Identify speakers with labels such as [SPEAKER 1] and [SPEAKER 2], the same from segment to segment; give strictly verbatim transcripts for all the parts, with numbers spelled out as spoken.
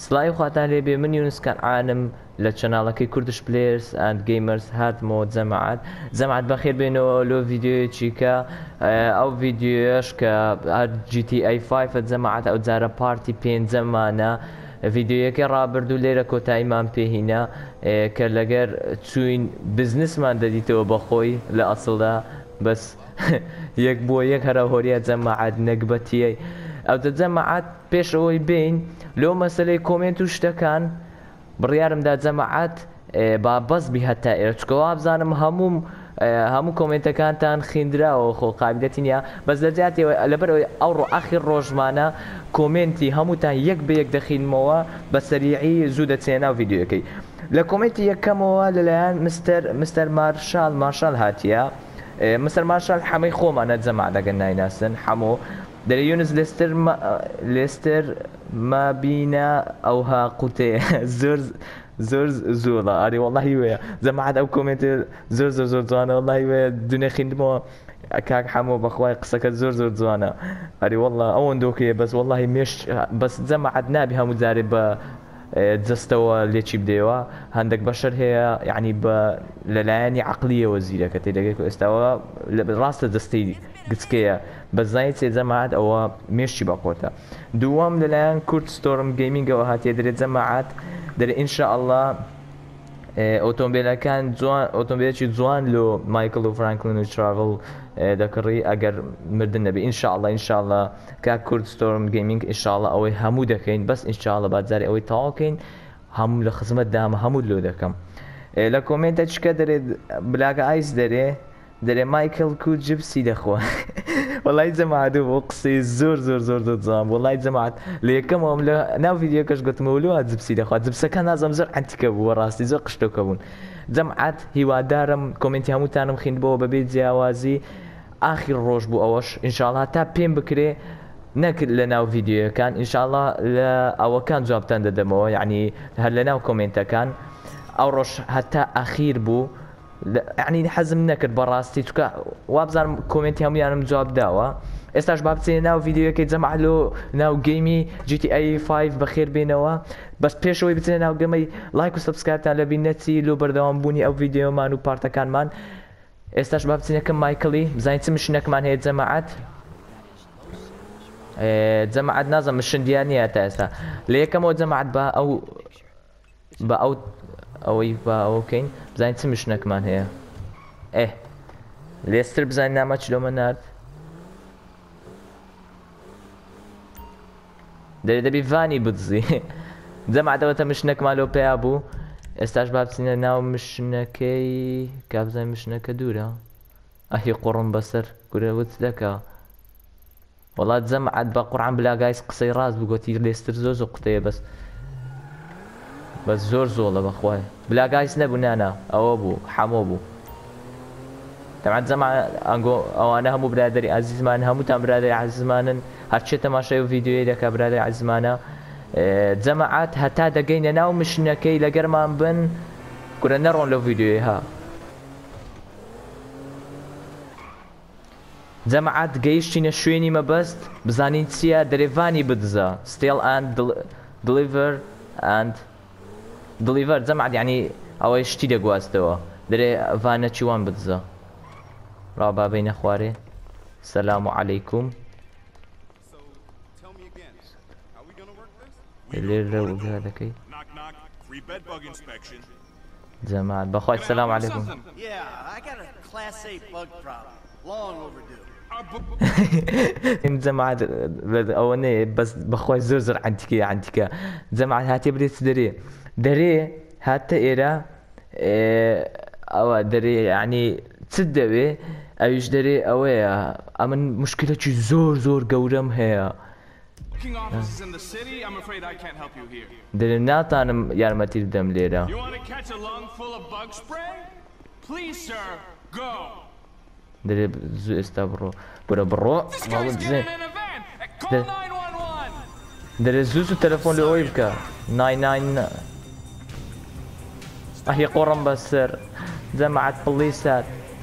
[SPEAKER 1] سڵای خواتان لێبێ من یونس کەنعانم لە چەناڵەکەی کوردش پلێرز ئەند گەیمەرز هاتمەوە جەماعەت جەماعەت بەخێر بێنەوە لۆ ڤیدیۆیەکی کە ئەو ڤیدیۆیەش کە جی تی ئەی فایڤ جەماعەت ئەو جارە پارتی پێنجەمانە ڤیدیۆیەکە ڕابردوو لێرە کۆتاییمان پێهینە کە لەگەر چوین بزنسمان دەدیتەوە بەخۆی لە ئەسڵدا بەس یەک بۆ یەک هەرە هۆریە جەماعەت نەکبەتیە ئەو دە جەماعەت پێشەوەی بین لەو مەسەلەی کۆمنت و شتەکان بڕیارمدا جەماعەت با بەسبی هەتا ئێرە چکەوە بزانم هەموم هەموو کۆمنتەکانتان خیندراوە خۆ قابلەتی نیە بەس دەرجاتەوە لەبەرەوەی ئەو ئاخر ڕۆژمانە کۆمنتی هەمووتان یەک بە یەک دەخینمەوە بە سەریعی زوو دەچێنا ڤیدیۆەکەی لە کۆمنتی یەکەمەوە لەلایەن مستەر مستەر مارشال مارشال هاتیە مستەر مارشال حەمەی خۆمانە جەماعەت ئەگەر نایناسن هەموو دەرێ یونس لێستر لێستر مابینە ئەوها قوتێ زۆر زۆر زۆرە ئاری وەڵڵاهی وەیە جەماعەت ئەو کۆمنتە زۆر زۆر زۆر جوانە وەڵڵاهی وەیە دوێنێ خوێندمەوە کاک هەموو بەخوای قسەکەت زۆر زۆر جوانە ئەری وەڵڵا ئەوەندۆکەیە بەس وەڵڵاهی مێش بەس جەماعەت نابی هەموو جارێ بە جستەوە لێکی بدەوە هەندێک بەشەر هەیە یعنی بە لەلایەنی عەقلیەوە زیرەکە تێدەگەیت ئێستاوە ڕاستە دەستەی گچکەیە بەزای چێ جەماعەت ئەوە مێشتی بەقۆتە دووەم لەلایەن کورت ستۆرم گەیمینگەوە هاتیە دەرێت جەماعەت دەرێ ئینشاءالله ئۆتۆمبیلەکان جوان ئۆتۆمبیلێکی جوان لۆ مایکل و فرانکلین و تراڤڵ دەکڕی ئەگەر مردن نەبێ ئینشاءالله ئینشاءالله کاک کورت ستۆرم گەیمینگ ئینشاءالله ئەوەی هەموو دەکەین بەس ئینشاءالله بادجارێ ئەوەی تەواوکەین هەموو لە خزمەت دامە هەموو لۆ دەکەم لە کۆمنتە چکە دەرێت بلاگە ئایس دەرێ دەرێ مایکل کو جبسی دەخوا وەڵای جەماعەت بۆ قسەی زۆر زۆر زۆر دەجام وەڵای جەماعەت لە یەکەمەوەم لە ناو ڤیدیۆکەش گوتمەوە لەوە جبسی دەخوا جبسەکە نازەم زۆر ئەنتیکە بووە ڕاستی زۆر قشتۆکە بوون جەماعەت هیوادارم کۆمنتی هەمووتانم خوێندبەوە بەبێ جیاوازی ئاخر ڕۆژ بوو ئەوەش ئینشاءالله تا پێم بکرێ نەکرد لە ناو ڤیدیۆیەکان ئینشاءالله لە ئەوەکان جوابتان دەدەمەوە یعنی هەر لە ناو کۆمنتەکان ئەو ڕۆژ هەتا ئاخیر بوو یعنی حەزم نەکرد بەڕاستی چکە وابزانم کۆمنتی هەمویانم جواب داوە ئێستاش با بچێنە ناو ڤیدیۆیەکەی جەماعەت لۆ ناو گەیمی جی تی ئەی فایڤ بەخێر بێنەوە بەس پێشەوەی بچێنە ناو گەمەی لایک و سەبسکرایبتان لەبی نەچی لۆ بەردەوام بوونی ئەو ڤیدیۆمان و پارتەکانمان ئێستاش با بچینەکەم مایکڵی بزانین چ مشنێکمان هەیە جەماعەت جەماعەت نازم مشن دیار نییە تا ئێستا لە یەکەمەوە جەماعەت بە ئەو بە ئەو ئەوەی بە ئەوە بکەین بزانین چ مشنێکمان هەیە ئێ لێستر بزانین نامە چلۆمە نارد دەرێ دەبی ڤانی بدزی جەماعەتەوەتە مشنێکمان لۆ پێیا بوو ئێستاش با بچینە ناو مشنەکەی کا بزانین مشنەکە دوورە ئەهی قوڕم بەسەر گورە وت دەکا وەڵات جەماعەت بە قورعان بلاگایس قسەی ڕاست بوو گوتی لێستر زۆر زۆر قوتەیە بەس بەس زۆر زۆڵە بەخوای بلاگایس نەبوو نانا ئەوە بوو حەمۆ بوو تەمەن جەماعەت ئەنگۆ ئەوانە هەموو برادەری عەزیزمان هەمووتان برادەری عەزیزمانن هەرچێ تەماشای و ڤیدیۆی دەکا برادەری عەزیزمانە جەماعەت هەتا دەگەینە ناو مشنەکەی لەگەرمان بن گورە نەڕۆن لەو ڤیدیۆی ها جەماعەت گەیشتینە شوێنی مەبەست بزانین چییە دەرێڤانی بدزە ستێل ئەند دلیڤەر ئەند دلیڤەر جەماعەت یعنی ئەوەی شتی دەگواستەوە دەرێ ڤانە چیوان بدزە ڕاو بابەینە خوارێ سەلام عەلەیکوم لێرە وگا دەکەی جەماعەت بەخوای سەلام عەلەیکوم جەماعەت ئەوە نەیە بەس بەخوای زۆر زۆر ئەنتیکەیە ئەنتیکە جەماعەت هاتێ برێت دەرێ دەرێ هاتە ئێرە ئەوە دەرێ یعنی چت دەوێ ئەویش دەرێ ئەوەیە ئەمن مشکلەکی زۆر زۆر گەورەم هەیە دەرێ ناتانم یارمەتی بدەم لێرە دەرێ زوو ئێستا بڕۆ گورە بڕۆ دەرێ زوو زوو تەلەفۆن لە ئەوەی بکە ناین ناین ئەهی قۆڕم بەسەر جەماعەت پڵیسات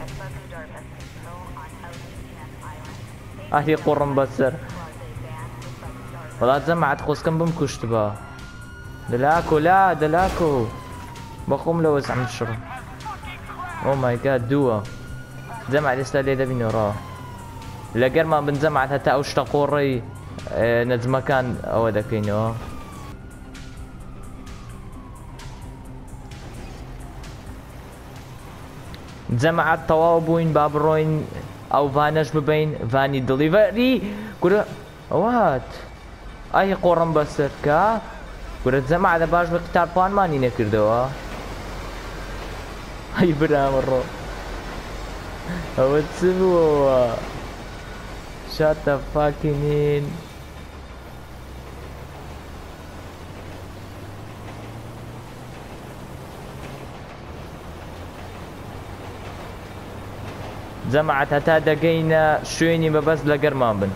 [SPEAKER 1] ئەهی قۆڕم بەسەر وەڵات جەماعەت خۆسکەم بم کوشت بە دلاكو لا دلاكو بخوم لو وزع من الشرب. او ماي جاد دوا زمع لسه ليدا بيني وراه لقر ما بنزمع حتى اوش تقوري اه نز مكان او دكينو زمعت طوابوين بابروين او فانش ببين فاني دليفري كره وات اي قرن بسر كا كره زمع هذا باش بقتال بان ماني نكردوا هاي برا مرة هو تسمو shut the fucking in زمعت هتا دقينا شويني ما بس لقرمان بن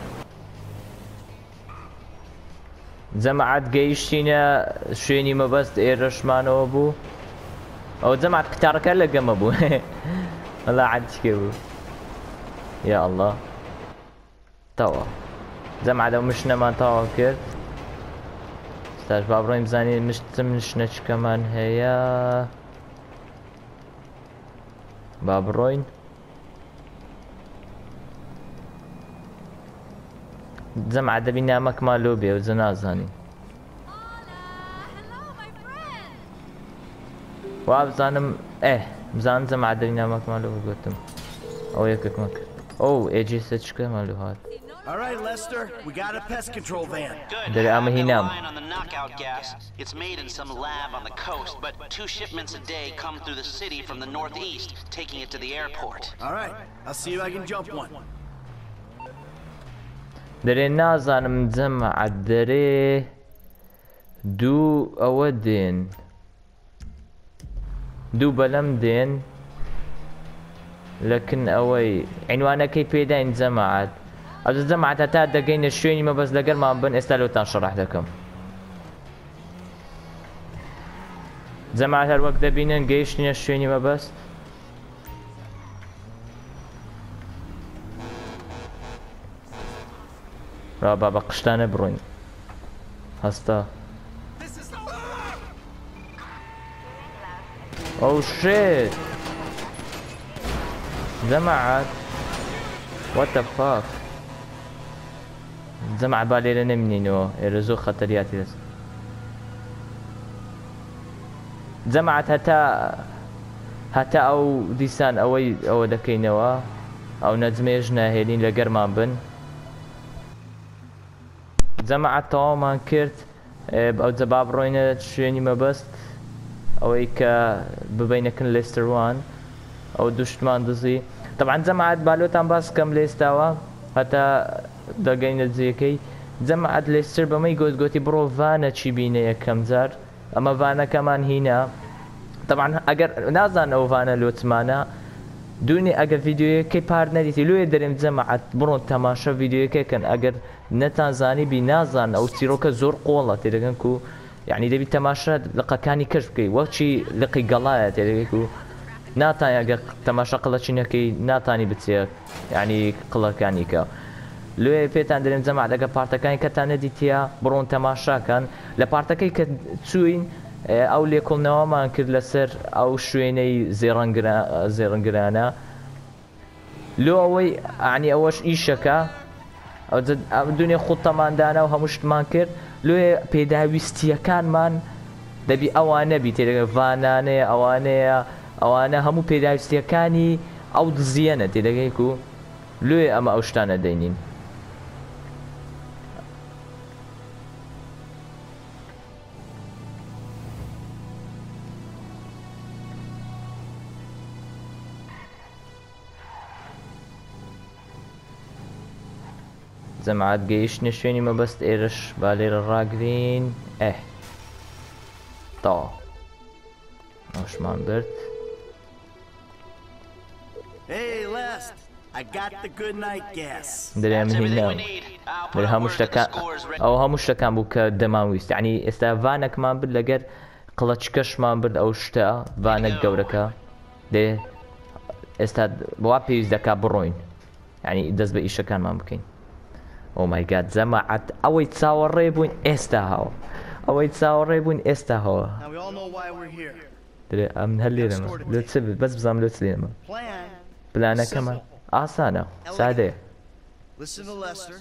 [SPEAKER 1] زمعت قيشتينا شويني ما بس ايرش مانو ابو او زمعت كتارك هلا قم ابو والله عاد كيبو يا الله توا زمعت لو مشنا ما توا كرت استاج بابروين بزاني مش تمشنا كمان هيا بابروين زمعت دبينا مك مالو بيه وزنازاني وابزانم ايه بزان زمعت دبينا مك مالو قلتم او يكك مك او ايجي ستشكه مالو هاد.
[SPEAKER 2] All right, Lester, we got a pest control van.
[SPEAKER 3] Good.
[SPEAKER 1] There
[SPEAKER 3] I
[SPEAKER 1] am
[SPEAKER 3] have the
[SPEAKER 1] hinam.
[SPEAKER 3] line on the knockout gas. It's made in some lab on the coast, but two shipments a day come through the city from the northeast, taking it to the airport.
[SPEAKER 2] All right, I'll see if I can jump one.
[SPEAKER 1] دري نازانم زمعت دري دو اودين دو بلم دين لكن اوي عنوانا كي بيدين زمعت او زمعت هتا دقين الشويني ما بس لقر ما بن استالو تنشرح لكم زمعت هالوقت دبينن قيشني الشويني ما بس را بابا قشتانه بروين هستا او شيت زمعت وات ذا فاك زمع بالي لنا منينو الرزو خطرياتي بس زمعت هتا هتا او ديسان اوي او دكينوا او نزميجنا هيلين لقرمان بن زمعت تماما كرت او زباب روينة شويني ما بست او ايكا ببينكن ليستر وان او دوشتمان دزي طبعا زمعت بالوتان باس كم ليستاوا حتى دقين زيكي زمعت ليستر بما يقول قوتي برو فانا تشي بينا يكم زار اما فانا كمان هنا طبعا اگر نازان او فانا لوتمانا دوني اگر فيديو كي بارنريتي لو يدرم زمعت برون تماشا فيديو كي كان اگر نتانزاني بنازان او تيروكا زور قولا تيركنكو يعني دبي تماشا لقى كاني كشفكي وشي لقي قلايا تيركو ناتاني اگر تماشا قلتشينكي ناتاني بتسير يعني قلا كانيكا لو بيتان درم زمعت اگر بارتكاني كتانا ديتيا برون تماشا كان لبارتكي كتسوين او ليكل نوامان كرد لسر او شويني زيرنجرا زيرنجرانا لو اوي يعني اوش ايشكا او الدنيا خطة مان دانا وهمشت مان كرد لو بيداويستيا كان مان دبي اوانه بيتي فانانه اوانه اوانه همو بيداويستيا كاني او دزيانه تيداكو لو اما اوشتانا دينين زمعت قيشني شويني ما بس ايرش بالير الراقدين اه طا اوش مان برت
[SPEAKER 2] Hey, Lest, I got the good night gas.
[SPEAKER 1] دري من هنا دري هموش لكان او هموش لكان بوك دماويست يعني استافانك مان برد لقر قلتشكش مان برد او شتا فانك قوركا دي استاد بوابيز دكا بروين يعني دز بإيشا كان مان بكين او ماي جاد زمعت اوي تصاور ريبوين استا هاو ئەوەی چاوەڕێ بوون ئێستا هەوە
[SPEAKER 2] Now we all know why we're here.
[SPEAKER 1] درێ ئەم هەر لێرەمە لێ چ بەس بزانم لێ چ لێرەمە
[SPEAKER 2] Plan.
[SPEAKER 1] پلانەکەمان ئاسانە سادەیە
[SPEAKER 2] Listen to Lester.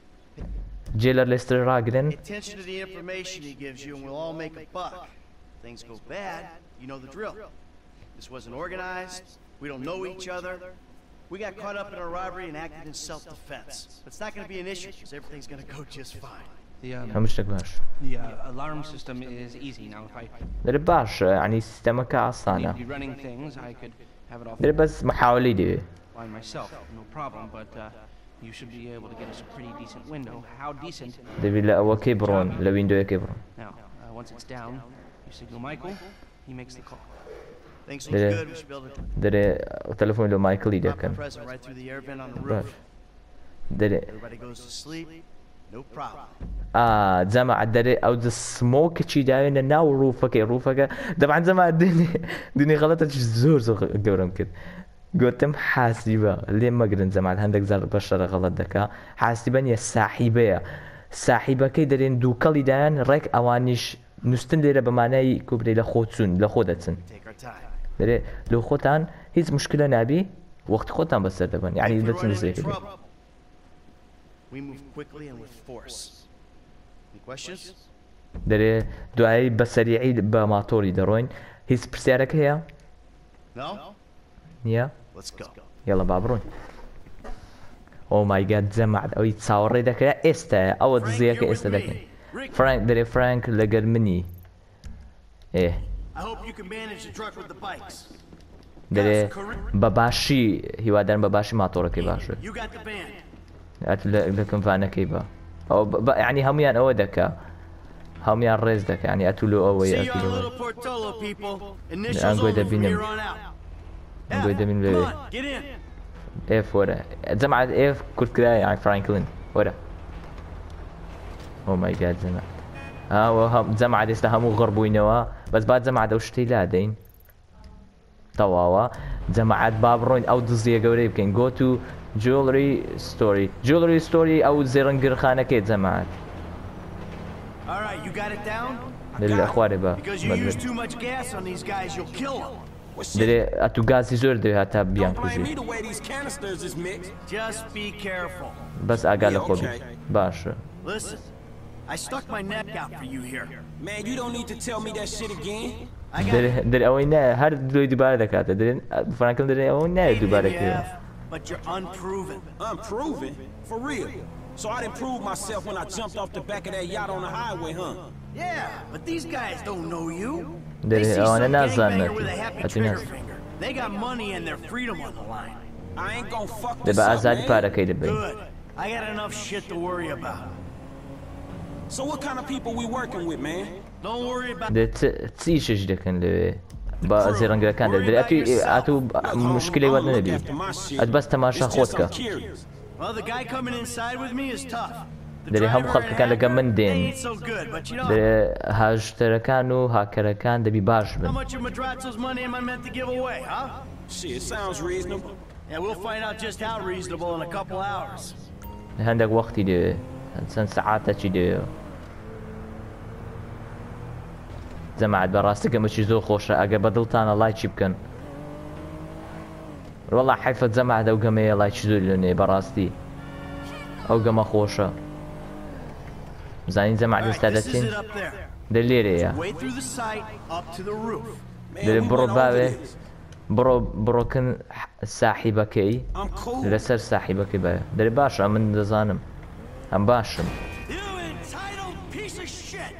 [SPEAKER 1] جێ لە لێستر ڕاگرن
[SPEAKER 2] Pay attention to the information he gives you, and we'll all make a buck. If things go bad, you know the drill. This wasn't organized. We don't know each other. We got caught up in a robbery and acted in self-defense. But it's not going to be an issue because everything's going to go just fine.
[SPEAKER 4] The, um,
[SPEAKER 1] هەموو شتێک باش
[SPEAKER 4] the uh, alarm system is easy now. If I
[SPEAKER 1] درێ باشە یعنی سیستەمەکە ئاسانە
[SPEAKER 4] need to be running things, I could have it off
[SPEAKER 1] درێ بەس محاولی دەوێ
[SPEAKER 4] by myself, no problem. But uh, you should be able to get us a pretty decent window. How decent?
[SPEAKER 1] دەبێت لە ئەوەکەی بڕۆن لە ویندۆیەکەی بڕۆن
[SPEAKER 4] Now, uh, once it's down, you signal Michael. He makes the call.
[SPEAKER 2] Things look
[SPEAKER 1] Yeah.
[SPEAKER 2] good. We should be able to
[SPEAKER 1] درێ تەلەفۆن لە مایکلی
[SPEAKER 2] drop
[SPEAKER 1] دەکەن
[SPEAKER 2] the present right through the air vent on the
[SPEAKER 1] باش
[SPEAKER 2] roof.
[SPEAKER 1] درێ
[SPEAKER 2] Everybody goes to sleep. No problem.
[SPEAKER 1] ئا جەماعەت درێ ئەو سمۆکێکی داوێنە ناو ڕووفەکەی ڕووفەکە دەبعا جەماعەت دێنێ دنی غەڵەتە زۆر زۆر گەورەم کرد گوتم حاسیبە لێ مەگرن جەماعەت هەندێک زار بەشەرە غەڵەت دەکا حاسیبە نیە ساحیبەیە ساحیبەکەی دەرێن دووکەڵی دایان ڕێک ئەوانیش نووسن لێرە بەمانای کوبرێ لە خۆ چوون لە خۆ دەچن
[SPEAKER 2] Take our time.
[SPEAKER 1] درێ لەو خۆتان هیچ مشکلە نابی وەختی خۆتان بەسەر دەبن یعنی
[SPEAKER 2] If we
[SPEAKER 1] دەچن
[SPEAKER 2] run into
[SPEAKER 1] زێک
[SPEAKER 2] trouble, we move quickly and with force. Any questions?
[SPEAKER 1] دەرێ دوایی بەسەریعی بە ماتۆری دەڕۆین هیچ پرسیارەکە هەیە
[SPEAKER 2] No?
[SPEAKER 1] نییە
[SPEAKER 2] Let's go.
[SPEAKER 1] یاڵە با بڕۆین ئۆ مایگات جەماعەت ئەوەی چاوەڕێ دەکرا ئێستاە ئەوە
[SPEAKER 2] Frank,
[SPEAKER 1] دزیەکە
[SPEAKER 2] you're with
[SPEAKER 1] ئێستا
[SPEAKER 2] me.
[SPEAKER 1] دەکەین
[SPEAKER 2] Rick,
[SPEAKER 1] فرانک دەرێ فرانک لەگەر منی ئێ
[SPEAKER 2] I hope you can manage the truck with the bikes.
[SPEAKER 1] دەرێ بە باشی هیوادارم بە باشی ماتۆڕەکەی باشە
[SPEAKER 2] You got the band.
[SPEAKER 1] ئەت لە کمفانەکەی بە ئەو ینی هەمویان ئەوە دەکا هەمویان ڕێز دەکە ینی ئەتولو ئەوەی
[SPEAKER 2] See you on
[SPEAKER 1] ئەتولو
[SPEAKER 2] Little Portola, people.
[SPEAKER 1] I'm
[SPEAKER 2] Initials
[SPEAKER 1] going to
[SPEAKER 2] only from
[SPEAKER 1] be
[SPEAKER 2] here
[SPEAKER 1] them.
[SPEAKER 2] on out.
[SPEAKER 1] I'm going to be
[SPEAKER 2] Come
[SPEAKER 1] them.
[SPEAKER 2] on, get in.
[SPEAKER 1] ئێف وەرە جەماعەت ئێف کورتکرای یان فرانکلین وەرە ئۆ مایگات جەماعەت ئاوە جەماعەت ئێستا هەموو غڕ بووینەوە بەس با جەماعەت ئەو شتەی لا دەین تەواوە جەماعەت با بڕۆین ئەو دزیە گەورەی بکەین گۆ تو جوڵری ستۆری جوڵری ستۆری ئەو زێڕەنگرخانەکەی جەماعەت
[SPEAKER 2] All right, you got it down? I
[SPEAKER 1] Lil
[SPEAKER 2] got
[SPEAKER 1] akhwari ba.
[SPEAKER 2] it. Because you
[SPEAKER 1] Madrid.
[SPEAKER 2] use too much gas on these guys, you'll kill them.
[SPEAKER 1] درێ ئەتو گازی زۆر دەوێت هەتا بیان
[SPEAKER 5] Don't blame me
[SPEAKER 1] کوژی
[SPEAKER 5] the way these canisters is mixed.
[SPEAKER 2] Just be careful.
[SPEAKER 1] بەس ئاگا لە
[SPEAKER 5] Yeah,
[SPEAKER 1] خۆبی
[SPEAKER 5] okay.
[SPEAKER 1] باشە
[SPEAKER 2] Listen, I stuck my neck out for you here.
[SPEAKER 5] Man, you don't need to tell me that shit again.
[SPEAKER 2] I got
[SPEAKER 1] درێ درێ ئەوەی نایە هەر دوی دووبارە دەکاتە درێن فرانکلین درێ ئەوەی نایە دووبارە
[SPEAKER 2] maybe
[SPEAKER 1] کردەوە
[SPEAKER 2] half, but you're unproven.
[SPEAKER 5] Unproven? For real? So I didn't prove myself when I jumped off the back of that yacht on the highway, huh?
[SPEAKER 2] Yeah, but these guys don't know you. They
[SPEAKER 1] درێ
[SPEAKER 2] see
[SPEAKER 1] ئەوانە
[SPEAKER 2] some
[SPEAKER 1] نازانێت
[SPEAKER 2] gangbanger with a happy
[SPEAKER 1] ئەتو
[SPEAKER 2] trigger
[SPEAKER 1] ناز
[SPEAKER 2] finger. They got money and their freedom on the line.
[SPEAKER 5] I ain't gonna fuck
[SPEAKER 1] دێ
[SPEAKER 5] this
[SPEAKER 1] بە
[SPEAKER 5] up,
[SPEAKER 1] ئازادی
[SPEAKER 5] man.
[SPEAKER 1] پارەکەی دەبین
[SPEAKER 2] Good. I got enough shit to worry about.
[SPEAKER 5] So what kind of people we working with, man?
[SPEAKER 2] Don't worry about
[SPEAKER 1] دێ چی شش دەکەن لەوێ بە زێڕەنگەکان درێ ئەتوی ئاتوو مشکلی وەر نەبی ئەت بەس تەماشا
[SPEAKER 5] It's
[SPEAKER 1] خۆت
[SPEAKER 5] just
[SPEAKER 1] کە
[SPEAKER 5] I'm curious.
[SPEAKER 2] Well, the guy coming inside with me is tough. The
[SPEAKER 1] درێ هەموو
[SPEAKER 2] driver
[SPEAKER 1] خەڵکەکان
[SPEAKER 2] and
[SPEAKER 1] لەگەڵ من
[SPEAKER 2] hacker, they
[SPEAKER 1] دێن
[SPEAKER 2] ain't so good, but you know,
[SPEAKER 1] درێ هاژتەرەکان و هاکەرەکان دەبی باش
[SPEAKER 2] how
[SPEAKER 1] بن
[SPEAKER 2] much of Madrazo's money am I meant to give away, huh?
[SPEAKER 5] Shit, sounds reasonable.
[SPEAKER 2] Yeah, we'll find out just how reasonable in a couple hours.
[SPEAKER 1] هەندێک وەختی دەوێ چەند سەعاتێکی دەوێ جەماعەت بەڕاستی گەمەکی زۆر خۆشە ئەگەر بە دڵتانە لایکی بکەن وەڵا حیفە جەماعەت ئەو گەمەیە لایکی زۆر لێنێ بەڕاستی ئەو گەمە خۆشە زانین جەماعەت
[SPEAKER 2] All
[SPEAKER 1] ئێستا
[SPEAKER 2] right, this is
[SPEAKER 1] دەچین
[SPEAKER 2] it up there.
[SPEAKER 1] دە لێرەیە
[SPEAKER 2] Way through the site up to the roof.
[SPEAKER 5] Man,
[SPEAKER 1] دەرێ
[SPEAKER 5] we
[SPEAKER 1] بڕۆ
[SPEAKER 5] went over
[SPEAKER 1] باوێ
[SPEAKER 5] this.
[SPEAKER 1] بڕۆ بڕۆکن ساحیبەکەی
[SPEAKER 5] I'm cool.
[SPEAKER 1] لەسەر ساحیبەکەی بە دەرێ باشە من دەزانم هەم باشم
[SPEAKER 2] You entitled piece of shit!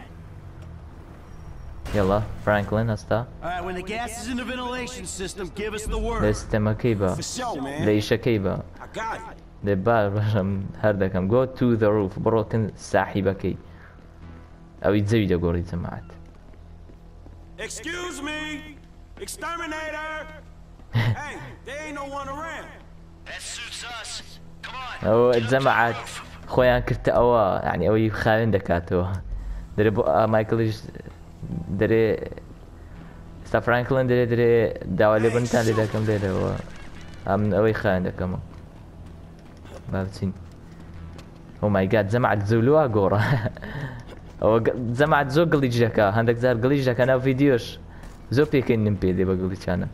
[SPEAKER 1] یاڵا فرانکلین هەستا
[SPEAKER 2] All right, when the gas is in the ventilation system, give us the
[SPEAKER 1] لە
[SPEAKER 2] word.
[SPEAKER 1] سیستەمەکەی بە
[SPEAKER 5] For sure,
[SPEAKER 1] لە
[SPEAKER 5] man.
[SPEAKER 1] ئیشەکەی بە
[SPEAKER 5] I got it.
[SPEAKER 1] دێ باش باشم هەر دەکەم گۆ تو the roof بڕۆکن ساحیبەکەی ئەوی جەوی دەگۆڕی جەماعەت
[SPEAKER 5] Excuse me, exterminator. Hey, there ain't no one around.
[SPEAKER 2] That suits us. Come on.
[SPEAKER 1] ئەوە جەماعەت خۆیان کردە ئەوە یعنی ئەوەی خاوێن دەکاتەوە دەرێ بۆ مایکلیش دەرێ ستا فرانکلین دەرێ دەرێ داوا لێ بنتان لێ دەکەم لێرەوە ئەم ئەوەی خاوێن دەکەمەوە با بچین ئۆ مایگات جەماعەت جەولووە گۆڕە ئەوە جەماعەت زۆر گڵیچ دەکا هەندێک جار گڵیچ دەکە ناو ڤیدیۆش زۆر پێکەنیم پێ دێ بە گڵیچانە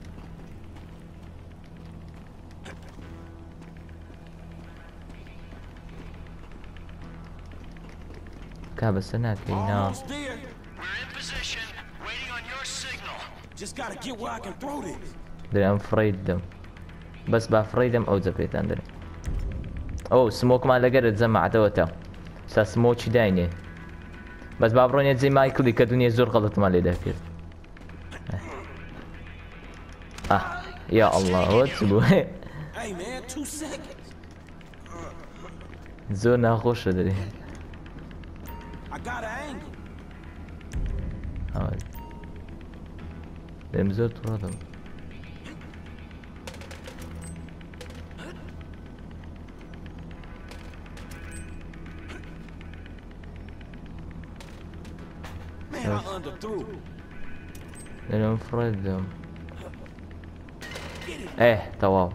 [SPEAKER 1] کا بەسە ناکەینا
[SPEAKER 5] Almost there.
[SPEAKER 2] We're in position, waiting on your signal.
[SPEAKER 5] Just gotta get where I can throw this.
[SPEAKER 1] دەرێ ئەم فڕی دەم بەس با فڕی دەم ئەو جەپێتان دەرێ ئەو سمۆکمان لەگەرت جەماعەتەوە تا سا سمۆکی داینێ بەس با بڕۆنێ جێ مایکڵی کە دونیە زۆر غەڵەتمان لێ دەکرد ئا یا ئەڵڵا ئەوە چ بوو
[SPEAKER 5] Hey man, two seconds.
[SPEAKER 1] زۆر ناخۆشە دەرێ
[SPEAKER 5] I got an angle.
[SPEAKER 1] دەم زۆر تووڕەدەم
[SPEAKER 5] Man, I underthrew.
[SPEAKER 1] دەرێم فڕێت دەم ئێ تەواو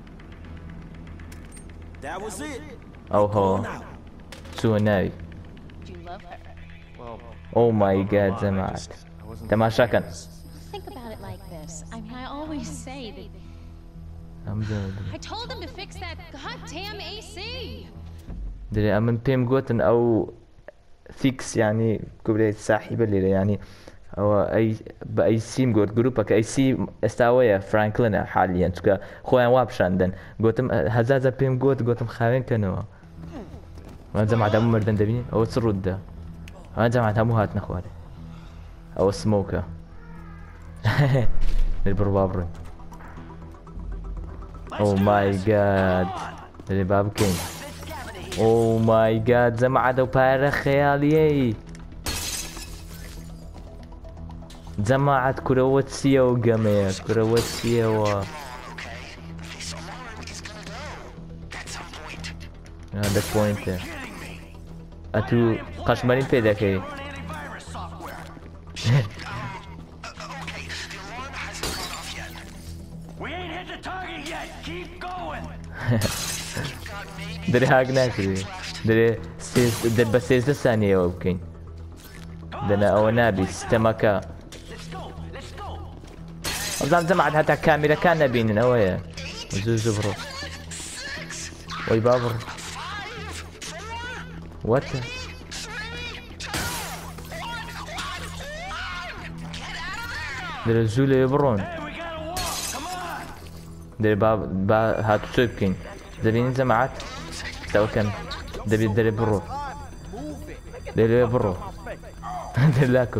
[SPEAKER 5] That was it.
[SPEAKER 1] ئەو هەوە
[SPEAKER 5] Going out.
[SPEAKER 1] چووە ناوی
[SPEAKER 6] Do you love her?
[SPEAKER 4] Well,
[SPEAKER 1] ئۆ مای گاد جەماعەت تەماشاکەن
[SPEAKER 6] Think about it like this. I mean, I always say that
[SPEAKER 1] ئەم
[SPEAKER 6] I told them to fix that goddamn A C.
[SPEAKER 1] دەرێ ئەمن پێم گوتن ئەو فیکس ینی کوبرێ ساحیبە لێرە ینی ئەوە ئەی بە ئەی سیم گوت گروپەکە ئەی سی ئێستاوەیە فرانکلنە حالیان چکە خۆیان وابشاندن گوتم هەزازە پێم گوت گوتم خاوێنکەنەوە ئەوە جەماعەت هەموو مردن دەبینی ئەوە چ ڕووددا ئەوە جەماعەت هەموو هاتنە خوارێ ئەوە سمۆکە بڕ با بڕۆین ئۆ مای گاد دەرێ با بکەین ئۆ مای گاد جەماعەت ئەو پارە خەیاڵیەی جەماعەت کورەوە چییە و گەمەیە کورەوە چییەوە دە پۆینتە ئەتوو قەشمەرین پێ دەکەی
[SPEAKER 2] We ain't hit the target yet. Keep going.
[SPEAKER 1] دەرێ هاک ناکرێ دەرێ دەر بە سێزدە سانیەوە بکەین دەنا ئەوە نابی سیستەمەکە ئەزان جەماعەت هەتا کامێرەکان نەبینن ئەوەیە زوو زوو بڕۆ وەی با بڕ وەتە دەرێ زوو لێ بڕۆن دەرێ با هاتوچۆی بکەین دەبینین جەماعەت تەوەکەن دەبێت دەرێ بڕۆ دەرێ بڕۆ دەرلاکۆ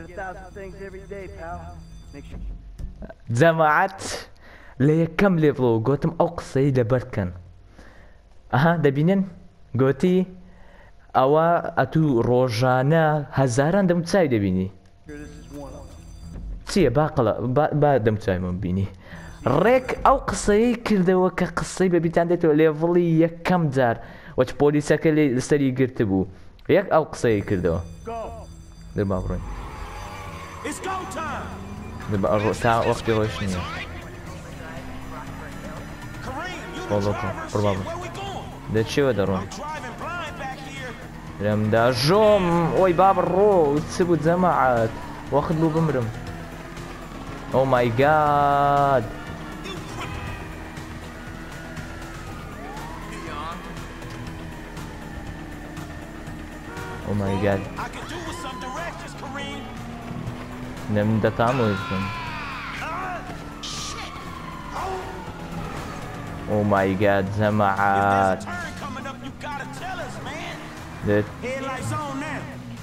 [SPEAKER 1] جەماعەت لە یەکەم لێ بڵۆ گوتم ئەو قسەی لەبەرکەن ئەها دەبینن گوتی ئەوە ئەتوو ڕۆژانە هەزاران دەموچای دەبینی چییە باقڵە با دەموچایمە بینی ڕێک ئەو قسەی کردەوە کە قسەی بەبیتان دێتەوە لێڤڵی یەکەم جار وەچ پۆلیسەکە لێ لەسەری گرت بوو یەک ئەو قسەی کردەوە دەبا بڕۆین
[SPEAKER 5] It's go time.
[SPEAKER 1] تا وەختی ڕۆیش نییە
[SPEAKER 5] Kareem, you
[SPEAKER 1] Hold
[SPEAKER 5] the
[SPEAKER 1] on,
[SPEAKER 5] driver.
[SPEAKER 1] probably.
[SPEAKER 5] Shit, where we going?
[SPEAKER 1] دەچێوە دەڕۆن
[SPEAKER 5] I'm driving blind back here.
[SPEAKER 1] لەمدا ژۆم ئۆی با بڕۆ چ بوو جەماعەت وەخت بوو بمرم ئۆ مای گاد ئۆ مای گاد
[SPEAKER 5] I could do with some directions, Kareem.
[SPEAKER 1] نەم دەتامۆیتم ئۆ مای گاد
[SPEAKER 5] If
[SPEAKER 1] جەماعەت
[SPEAKER 5] there's a turn coming up, you gotta tell us, man.
[SPEAKER 1] دێت
[SPEAKER 5] Headlights on now.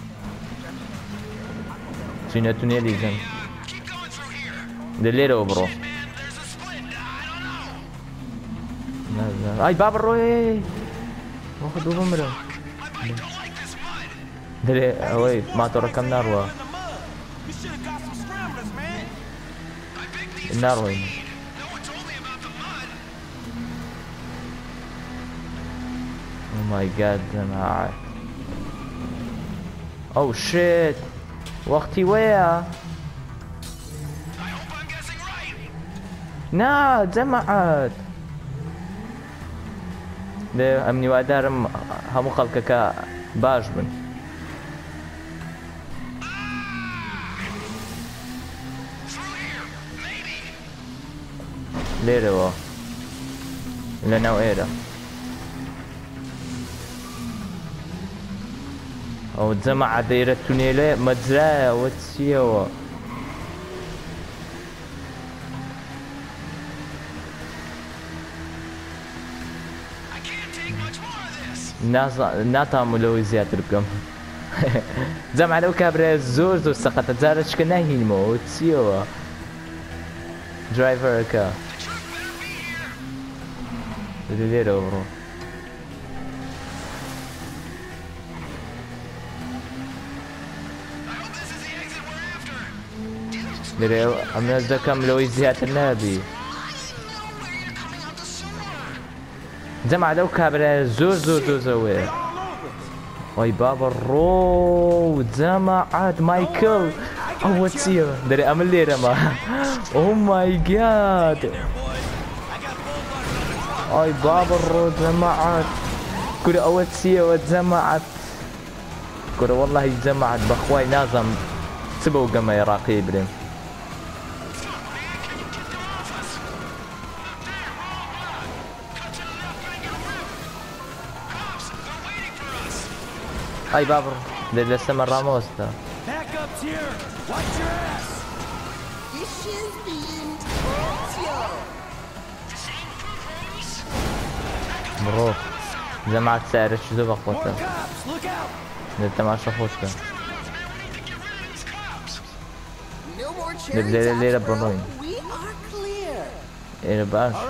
[SPEAKER 1] چینە تونێلی زەن دە لێرەوە بڕۆ نازانم ئای با بڕۆی وەخت بوو بمرم دەرێ ئەوەی ماتۆڕەکەم ناڕوە
[SPEAKER 5] We should have got some scramblers, man.
[SPEAKER 1] ناڕۆین Oh my god جەماعەت ئەو شێت وەختی وەیە نا جەماعەت دێ ئەم نیوادارم هەموو خەڵکەکە باش بن لێرەوە لە ناو ئێرە ئەو جەماعەت دەیرە تونێلە مەجرایە ئەوە چییەوە ناتامو لەوەی زیاتر بکەم جەماعەت ئەو کابرایە زۆر زۆر سەقەتە جارە چکە ناهینمەوە چییەوە درایڤەرەکە لێرەوە بڕۆ لێرە ئەمە دەکەم لەوەی زیاتر نابی جەماعەت ئەو کابرایە زۆر زۆر دۆزەوەیە وای بابە ڕۆ جەماعەت مایکل ئەوە چییە دەرێ ئەمە لێرەمە ئۆ مای گاد ئای بابە ڕۆ جەماعەت کورە ئەوە چییەوە جەماعەت کورە وەڵڵاهی جەماعەت بەخوای نازانم چ بەو گەمە عێراقی برێن ئای بابڕ لێ لەسەمە ڕامۆستا بڕۆ جەماعەت سارە چ زۆر بەخۆتە لێ تەماشا خۆشکە لێرە لێرە بڕۆین ئێرە باشە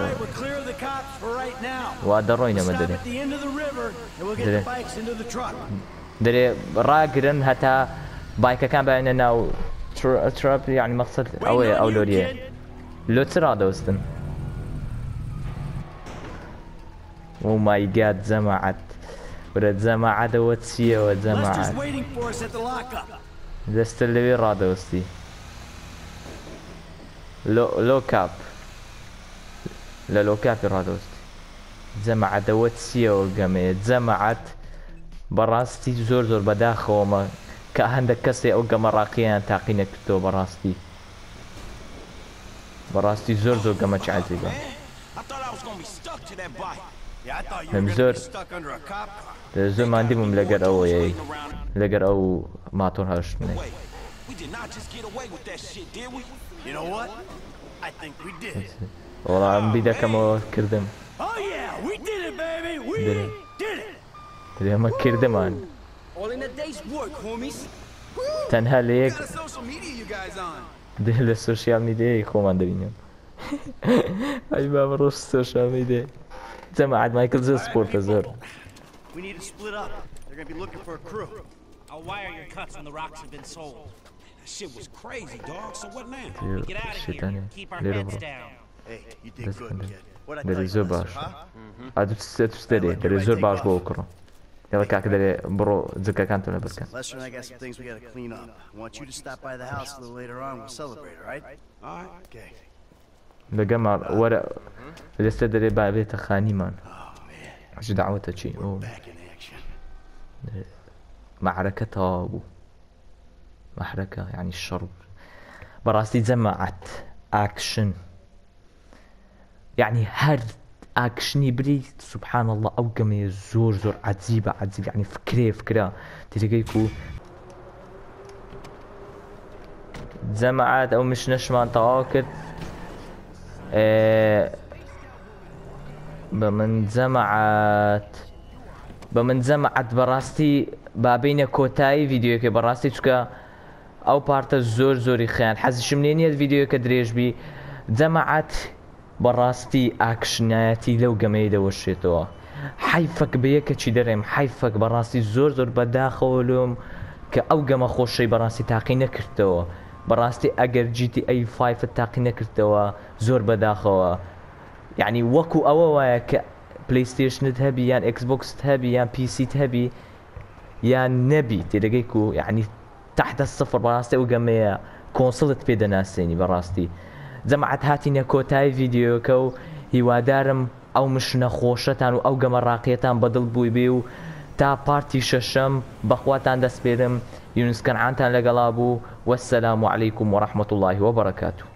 [SPEAKER 1] وا دەڕۆین ئەمە دەرێ دەرێ دەرێ ڕاگرن هەتا بایکەکان بایەنە ناو ترۆپ یعنی مەقسەد ئەوەیە ئەو لۆریە لۆ چ ڕادەوەستن ئۆ مای گاد جەماعەت ورە جەماعەتەوە چییەوە جەماعەت دەستە لەوێ ڕادەوەستی لۆ کاپ لە لۆ کاپی ڕادەوەستی جەماعەتەوە چییەوە گەمەیە جەماعەت بەڕاستی زۆر زۆر بەداخەوەمە کە هەندێک کەسێ ئەو گەمە ڕاقییان تاقی نەکردەوە بەڕاستی بەڕاستی زۆر زۆر گەمە چ عەجیبە من زۆر زۆر ماندی بووم لەگەر ئەوەیە لەگەر ئەو ماتۆر هەشتنەی وەڵام بی دەکەمەوە کردم ئەمە کردمان تەنها لە یەک لە سۆشیال میدیای خۆمان دەبینم ئەی بابە ڕۆژ سۆشیال میدیای جەماعەت مایکل زۆر سپۆرتە زۆر دەرێ زۆر باش ئادوست دەرێ دەرێ زۆر باش بۆ کڕۆ یاڵە کاکە دەرێ بڕۆ جکەکانتۆ لە بکەن لەگەمە وەرە لەستە دەرێ بابێتە خانیمان ژ داوەتە چی معرەکە تەواو بوو معرەکە یعنی شەڕ بەڕاستی جەماعەت ئاکشن یعنی هەر ئاکشنی بری سوبحان الله ئەو گەمەیە زۆر زۆر عەجیبە عەجیب یعنی فکرێ فکرە تێگەی و جەماعەت ئەو مشنەشمان تەواو کرد بە من جەماعەت بە من جەماعەت بەڕاستی بابینە کۆتایی ڤیدیۆکە بەڕاستی چکە ئەو پارتە زۆر زۆری خیان حەزیشم لێ نییە ڤیدیۆکە درێژبی جەماعەت بەڕاستی ئاکشنایەتی لەو گەمەی دەوەشێتەوە حیفەک بەیەکە چی دەرێم حیفەک بەڕاستی زۆر زۆر بەداخەوە لۆم کە ئەو گەمە خۆشەی بەڕاستی تاقی نەکردەوە بەڕاستی ئەگەر جیتی ئەی فایفت تاقی نەکردەوە زۆر بەداخەوە یعنی وەکو ئەوە وایە کە پلەیستێشنت هەبی یان ئەکسبۆکست هەبی یان پیسیت هەبی یان نەبی تێدەگەی و یعنی تحتە سفر بەڕاستی ئەو گەمەیە کۆنسڵت پێ دەناسێنی بەڕاستی جەماعەت هاتینە کۆتایی ڤیدیۆکە و هیوادارم ئەو مشنە خۆشەتان و ئەو گەمە ڕاقیەتان بەدڵ بووی بێ و تا پارتی شەشەم بەخواتان دەسپێرم یونس کەنعانتان لەگەڵا بوو وەسەلام عەلەیکوم وەڕەحمەتوڵڵاهی وەبەرەکاتوه